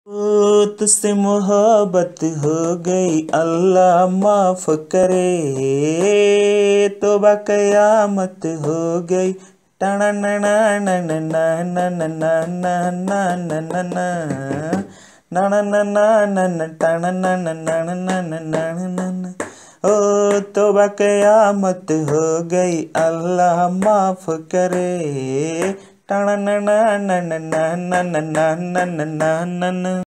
ओ तुझसे मोहब्बत हो गई, अल्लाह माफ करे। तौबा कयामत हो गई। टाना ना ना ना ना ना ना ना ना ना ना ना ना ना ना ना ना ना ना टाना ना ना ना ना ना ना ना ना। ओ तौबा कयामत हो गई, अल्लाह माफ करे। टाना ना ना ना ना ना ना ना ना ना ना ना।